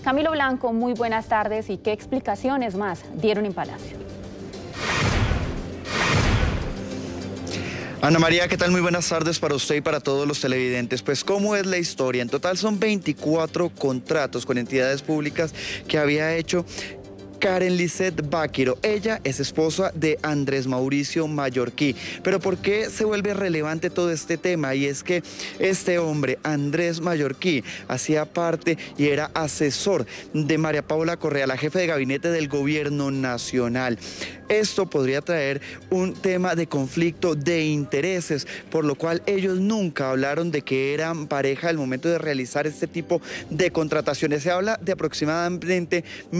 Camilo Blanco, muy buenas tardes. ¿Y qué explicaciones más dieron en Palacio? Ana María, ¿qué tal? Muy buenas tardes para usted y para todos los televidentes. Pues, ¿cómo es la historia? En total son 24 contratos con entidades públicas que había hecho Karen Lisset Báquiro. Ella es esposa de Andrés Mauricio Mallorquí. Pero ¿por qué se vuelve relevante todo este tema? Y es que este hombre, Andrés Mallorquí, hacía parte y era asesor de María Paula Correa, la jefe de gabinete del gobierno nacional. Esto podría traer un tema de conflicto de intereses, por lo cual ellos nunca hablaron de que eran pareja al momento de realizar este tipo de contrataciones. Se habla de aproximadamente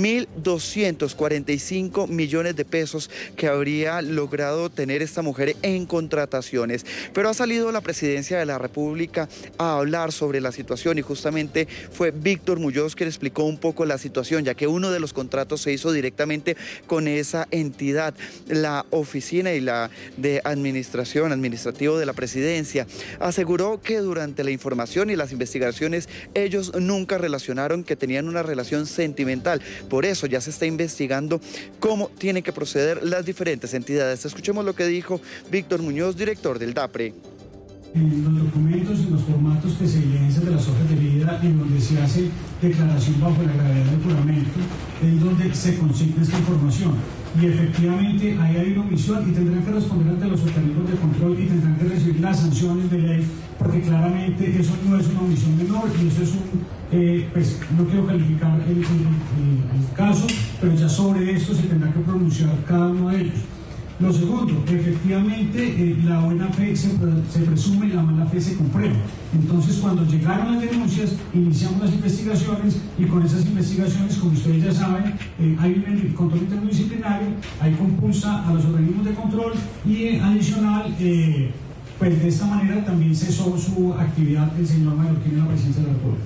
1.245 millones de pesos que habría logrado tener esta mujer en contrataciones. Pero ha salido la presidencia de la República a hablar sobre la situación y justamente fue Víctor Muñoz quien explicó un poco la situación, ya que uno de los contratos se hizo directamente con esa entidad. La oficina y la de administrativo de la presidencia aseguró que durante la información y las investigaciones ellos nunca relacionaron que tenían una relación sentimental. Por eso ya se está investigando cómo tienen que proceder las diferentes entidades. Escuchemos lo que dijo Víctor Muñoz, director del DAPRE. En los documentos y los formatos que se evidencian de las hojas de vida, en donde se hace declaración bajo la gravedad del juramento, es donde se consigna esta información. Y efectivamente ahí hay una omisión y tendrán que responder ante los organismos de control y tendrán que recibir las sanciones de ley, porque claramente eso no es una omisión menor y eso es pues no quiero calificar el caso, pero ya sobre esto se tendrá que pronunciar cada uno de ellos. Lo segundo, efectivamente la buena fe se presume y la mala fe se comprueba. Entonces, cuando llegaron las denuncias, iniciamos las investigaciones y con esas investigaciones, como ustedes ya saben, hay un control interdisciplinario, hay compulsa a los organismos de control y adicional, pues de esta manera también cesó su actividad el señor Mallorquí en la presidencia de la República.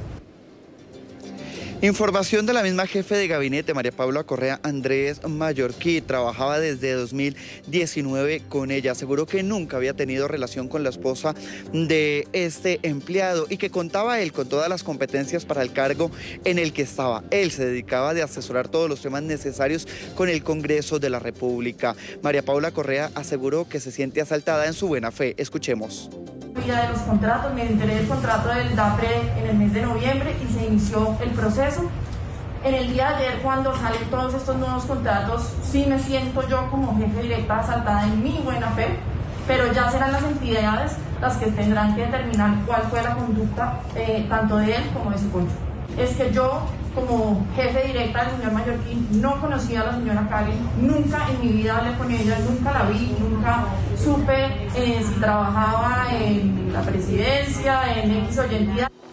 Información de la misma jefe de gabinete, María Paula Correa, Andrés Mallorquí, trabajaba desde 2019 con ella. Aseguró que nunca había tenido relación con la esposa de este empleado y que contaba él con todas las competencias para el cargo en el que estaba. Él se dedicaba de asesorar todos los temas necesarios con el Congreso de la República. María Paula Correa aseguró que se siente asaltada en su buena fe. Escuchemos. De los contratos, me enteré del contrato del DAPRE en el mes de noviembre y se inició el proceso. En el día de ayer, cuando salen todos estos nuevos contratos, sí me siento yo como jefe directa asaltada en mi buena fe, pero ya serán las entidades las que tendrán que determinar cuál fue la conducta tanto de él como de su cónyuge. Es que yo, como jefe directa del señor Mallorquí, no conocía a la señora Karen, nunca en mi vida hablé con ella, nunca la vi, nunca supe si trabajaba en la presidencia, en X o Y entidad.